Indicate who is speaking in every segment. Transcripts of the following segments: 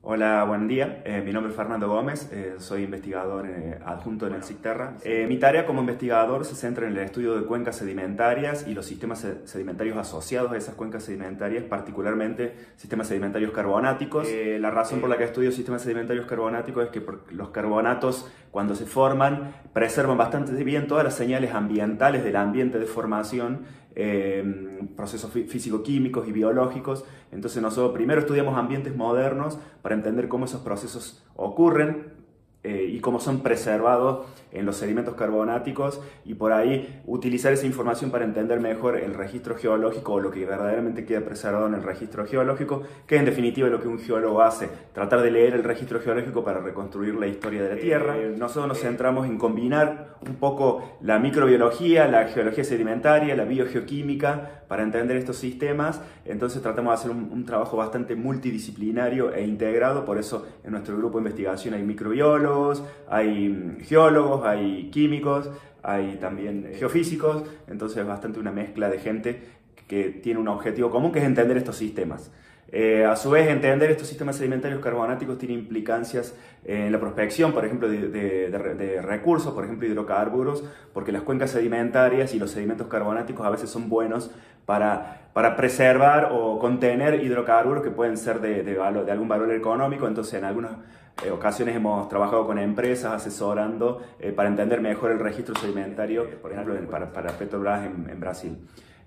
Speaker 1: Hola, buen día. Mi nombre es Fernando Gómez, soy investigador adjunto en el SICTERRA. Mi tarea como investigador se centra en el estudio de cuencas sedimentarias y los sistemas sedimentarios asociados a esas cuencas sedimentarias, particularmente sistemas sedimentarios carbonáticos. La razón por la que estudio sistemas sedimentarios carbonáticos es que los carbonatos, cuando se forman, preservan bastante bien todas las señales ambientales del ambiente de formación, procesos físico-químicos y biológicos. Entonces nosotros primero estudiamos ambientes modernos para entender cómo esos procesos ocurren y cómo son preservados en los sedimentos carbonáticos, y por ahí utilizar esa información para entender mejor el registro geológico o lo que verdaderamente queda preservado en el registro geológico, que en definitiva es lo que un geólogo hace, tratar de leer el registro geológico para reconstruir la historia de la Tierra. Nosotros nos centramos en combinar un poco la microbiología, la geología sedimentaria, la biogeoquímica para entender estos sistemas. Entonces tratamos de hacer un trabajo bastante multidisciplinario e integrado. Por eso en nuestro grupo de investigación hay microbiólogos, hay geólogos, hay químicos, hay también geofísicos. Entonces es bastante una mezcla de gente que tiene un objetivo común, que es entender estos sistemas. A su vez, entender estos sistemas sedimentarios carbonáticos tiene implicancias en la prospección, por ejemplo, de recursos, por ejemplo, hidrocarburos, porque las cuencas sedimentarias y los sedimentos carbonáticos a veces son buenos para preservar o contener hidrocarburos que pueden ser de algún valor económico. Entonces, en algunas ocasiones hemos trabajado con empresas asesorando para entender mejor el registro sedimentario, por ejemplo, para Petrobras en Brasil.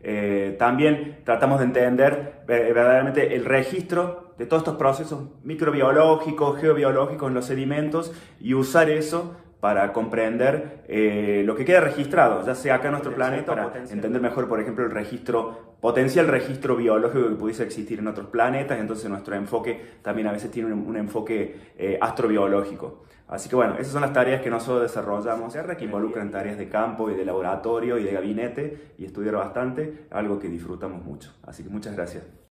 Speaker 1: También tratamos de entender verdaderamente el registro de todos estos procesos microbiológicos, geobiológicos en los sedimentos, y usar eso para comprender lo que queda registrado, ya sea acá en nuestro planeta, para entender mejor, por ejemplo, potencial registro biológico que pudiese existir en otros planetas. Entonces nuestro enfoque también a veces tiene un enfoque astrobiológico. Así que bueno, esas son las tareas que nosotros desarrollamos, que involucran tareas de campo y de laboratorio y de gabinete, y estudiar bastante, algo que disfrutamos mucho. Así que muchas gracias.